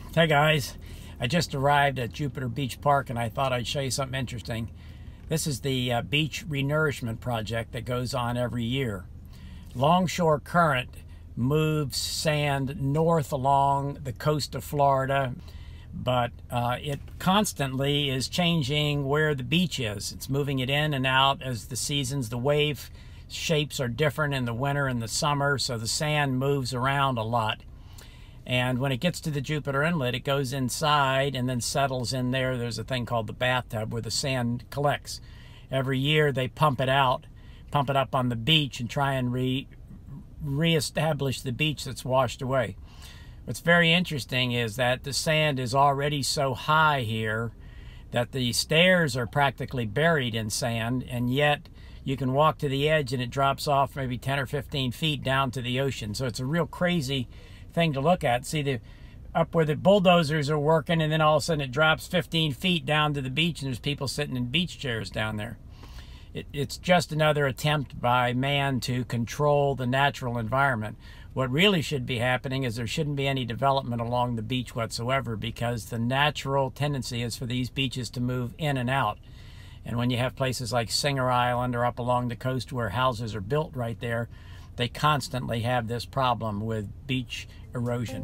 Hey guys, I just arrived at Jupiter Beach Park and I thought I'd show you something interesting. This is the beach renourishment project that goes on every year. Longshore current moves sand north along the coast of Florida, but it constantly is changing where the beach is. It's moving it in and out as the seasons. The wave shapes are different in the winter and the summer, so the sand moves around a lot. And when it gets to the Jupiter Inlet, it goes inside and then settles in there. There's a thing called the bathtub where the sand collects. Every year they pump it out, pump it up on the beach and try and reestablish the beach that's washed away. What's very interesting is that the sand is already so high here that the stairs are practically buried in sand, and yet you can walk to the edge and it drops off maybe 10 or 15 feet down to the ocean. So it's a real crazy thing to look at. See up where the bulldozers are working, and then all of a sudden it drops 15 feet down to the beach and there's people sitting in beach chairs down there. It's just another attempt by man to control the natural environment. What really should be happening is there shouldn't be any development along the beach whatsoever, because the natural tendency is for these beaches to move in and out. And when you have places like Singer Island or up along the coast where houses are built right there, they constantly have this problem with beach erosion.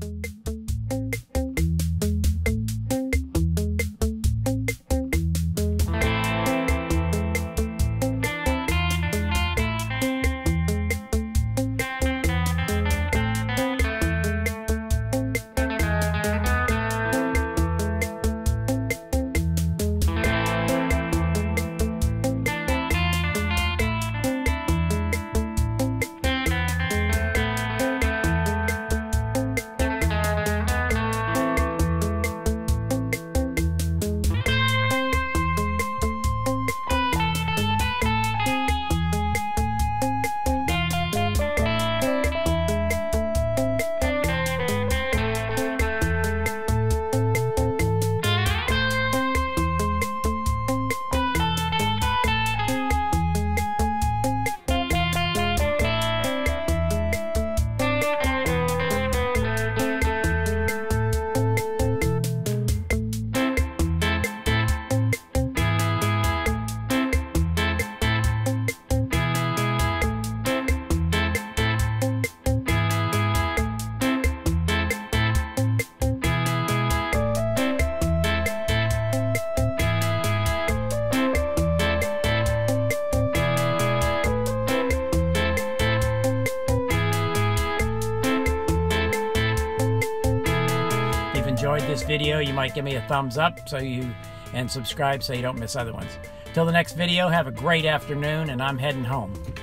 Enjoyed this video, you might give me a thumbs up and subscribe so you don't miss other ones. Till the next video, have a great afternoon, and I'm heading home.